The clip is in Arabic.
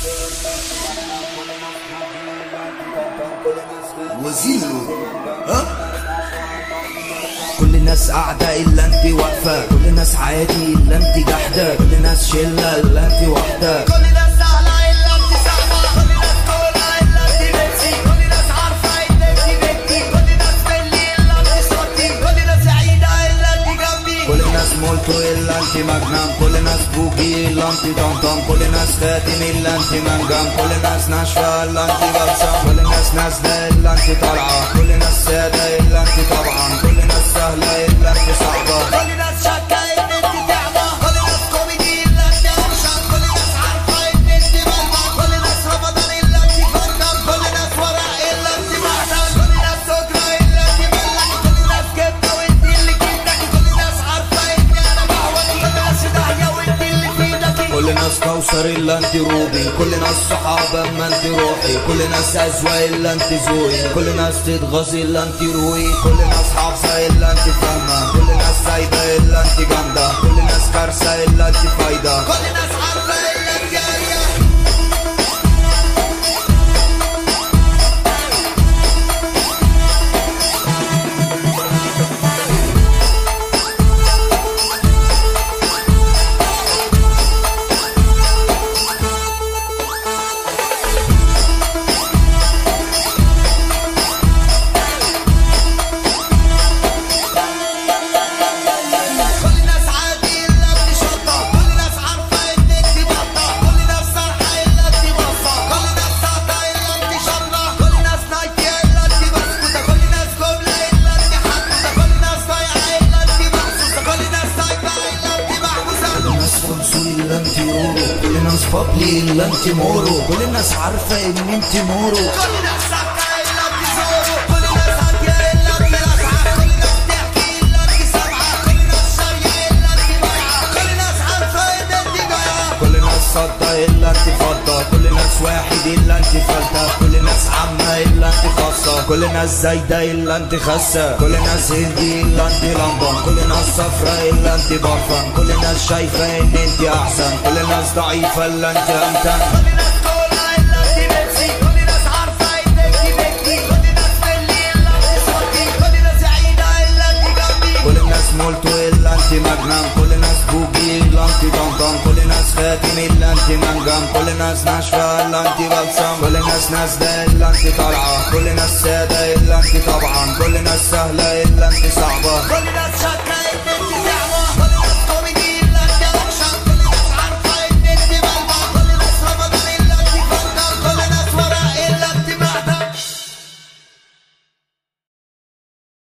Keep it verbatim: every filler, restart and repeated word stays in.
وزيرو ها. كل الناس قاعدة إلا انت واقفة، كل الناس عادي إلا انت جحدة، كل الناس شلة إلا انت وحدة، كل الناس سهلة إلا انت صعبة، كل الناس كولة إلا انت بنسي، كل الناس عارفة إلا انت بنتي، كل الناس ملي إلا انت صوتي، كل الناس سعيدة إلا انت جنبي، كل الناس مولتو إلا انت مجنم، كل الناس بوجي إلا انت طمطم، كل الناس خاتم إلا انت منجم، كل الناس ناشفة إلا انت بلسم، كل الناس نازلة إلا انت طالعة، كل الناس سادة إلا انت طبعا، كل الناس سهلة إلا انت صعبة، كل الناس شاكة إن انت تعبة، كل الناس كوميدي إلا انت أوشن، كل الناس عارفة إن انت بلبة، كل الناس رمضان إلا انت كركم، كل الناس ورق إلا انت معدن، كل الناس سكرة إلا انت ملك، كل الناس جبنة وانت اللي جبتك، كل الناس عارفة إن أنا بهوك، كل الناس داهية وانت اللي في ايدك، كل الناس كوثر إلا انت روبي، كل الناس صحابة اما انت روحي، كل الناس أذواق إلا انت ذوقي، كل الناس تتغاظ إلا انت روقي، كل الناس حافظة إلا انت فاهمة، كل الناس سايبة إلا انت جامدة، كل الناس كارثة إلا انت فايدة، كل الناس عارفة إلا انت جاية. إلا انت رورو، كل الناس بابلي إلا انت مورو، كل الناس عارفة إن انت مورو، كل الناس ساكتة إلا انت زورو، كل الناس هادية إلا انت رافعة، كل الناس تحكي إلا انت سامعة، كل الناس شارية إلا انت بايعة، كل الناس عارفة إن انت جاية، كل الناس صدى إلا انت فضة، كل الناس واحد إلا انت فلتة، كل الناس عامة إلا انت خاصة، كل الناس زايدة إلا انت خاسة، كل الناس هندي إلا انت لندن، كل الناس صفرا إلا انت بفن، كل الناس شايفة إن انت أحسن، كل الناس ضعيفة إلا انت أمتن، كل الناس كولة إلا انت بنسي، كل الناس عارفة إن انت بنتي، كل الناس ملي إلا انت صوتي، كل الناس سعيدة إلا انت جنبي، كل الناس مولتو إلا انت مجنم، كل الناس بوجي إلا انت طمطم، كل الناس خاتم إلا انت منجم، كل الناس ناشفة إلا انت بلسم، كل الناس نازلة إلا انت طالعة، كل الناس سادة إلا انت طبعا، كل الناس سهلة إلا انت صعبة، كل الناس شاكة